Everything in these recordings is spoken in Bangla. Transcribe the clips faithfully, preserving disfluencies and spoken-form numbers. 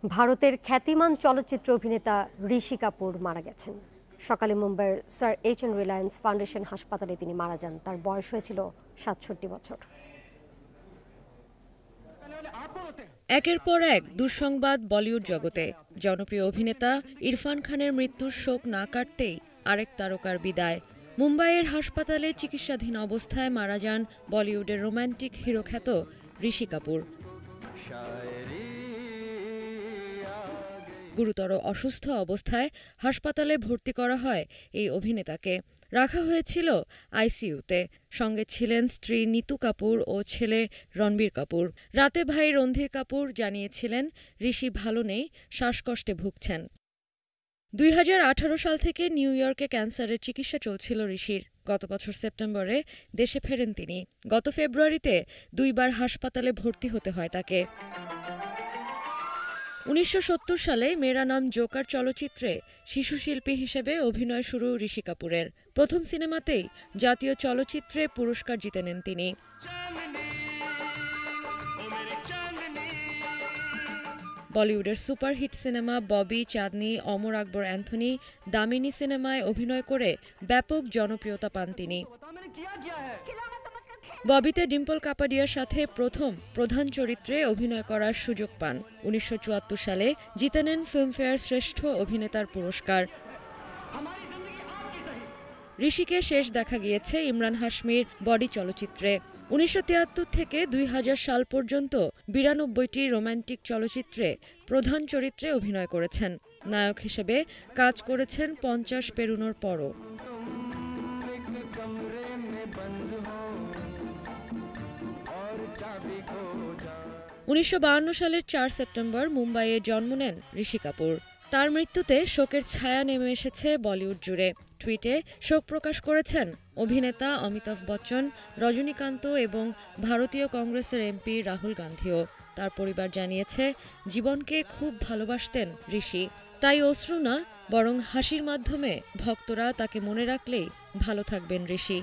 ভারতের খ্যাতিমান চলচ্চিত্র অভিনেতা ঋষি কাপুর মারা গেছেন। সকালে মুম্বাইয়ের sir H N Reliance foundation হাসপাতালে তিনি মারা যান। তার বয়স হয়েছিল সাতষট্টি বছর। একের পর এক দুঃসংবাদ বলিউড জগতে। জনপ্রিয় অভিনেতা ইরফান খানের মৃত্যুর শোক না কাটতেই আরেক তারকার বিদায়। মুম্বাইয়ের হাসপাতালে চিকিৎসাধীন অবস্থায় মারা যান বলিউডের রোমান্টিক হিরো খ্যাত ঋষি কাপুর। গুরুতর অসুস্থ অবস্থায় হাসপাতালে ভর্তি করা হয় এই অভিনেতাকে। রাখা হয়েছিল আইসিইউতে। সঙ্গে ছিলেন স্ত্রী নিতু কাপুর ও ছেলে রণবীর কাপুর। রাতে ভাই রণধীর কাপুর জানিয়েছিলেন ঋষি ভালো নেই, শ্বাসকষ্টে ভুগছেন। দুই হাজার আঠারো সাল থেকে নিউ ইয়র্কে ক্যান্সারের চিকিৎসা চলছিল ঋষির। গত বছর সেপ্টেম্বরে দেশে ফেরেন তিনি। গত ফেব্রুয়ারিতে দুইবার হাসপাতালে ভর্তি হতে হয় তাকে। উনিশশো সত্তর সালে মেরা নাম জোকার চলচ্চিত্রে শিশুশিল্পী হিসেবে অভিনয় শুরু ঋষি কাপুরের। প্রথম সিনেমাতেই জাতীয় চলচ্চিত্রে পুরস্কার জিতে নেন তিনি। বলিউডের সুপারহিট সিনেমা ববি, চাঁদনি, অমর আকবর অ্যান্থনি, দামিনী সিনেমায় অভিনয় করে ব্যাপক জনপ্রিয়তা পান তিনি। ববিতে ডিম্পল কাপাডিয়ার সাথে প্রথম প্রধান চরিত্রে অভিনয় করার সুযোগ পান। উনিশশো চুয়াত্তর সালে জিতে নেন ফিল্মফেয়ার শ্রেষ্ঠ অভিনেতার পুরস্কার। ঋষিকে শেষ দেখা গিয়েছে ইমরান হাশমির বডি চলচ্চিত্রে। উনিশশো তিয়াত্তর থেকে দুই হাজার সাল পর্যন্ত বিরানব্বইটি রোমান্টিক চলচ্চিত্রে প্রধান চরিত্রে অভিনয় করেছেন। নায়ক হিসেবে কাজ করেছেন পঞ্চাশ পেরোনোর পরও। উনিশশো বায়ান্ন সালের চার সেপ্টেম্বর মুম্বাইয়ে জন্ম নেন ঋষি কাপুর। তার মৃত্যুতে শোকের ছায়া নেমে এসেছে বলিউড জুড়ে। টুইটে শোক প্রকাশ করেছেন অভিনেতা অমিতাভ বচ্চন, রজনীকান্ত এবং ভারতীয় কংগ্রেসের এমপি রাহুল গান্ধীও। তার পরিবার জানিয়েছে, জীবনকে খুব ভালোবাসতেন ঋষি। তাই অশ্রু না, বরং হাসির মাধ্যমে ভক্তরা তাকে মনে রাখলেই ভালো থাকবেন ঋষি।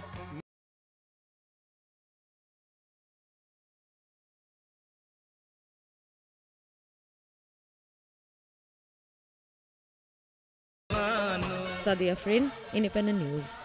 Sadia Frin, independent news.